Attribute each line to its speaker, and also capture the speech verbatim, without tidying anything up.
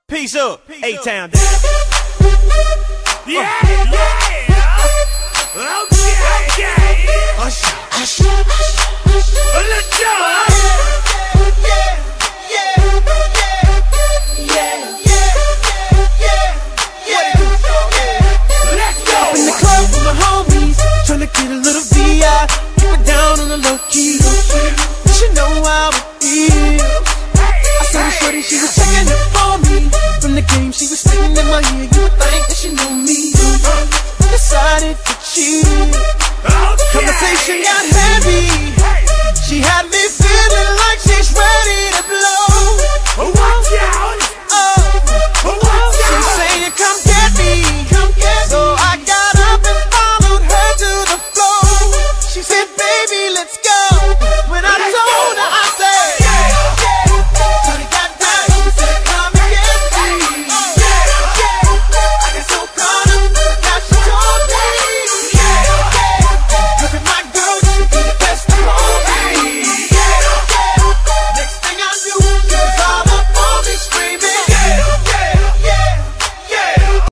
Speaker 1: Peace up, A-Town.
Speaker 2: Yeah, yeah. Okay, okay.
Speaker 3: Hush, hush, hush, hush.
Speaker 2: Let's go.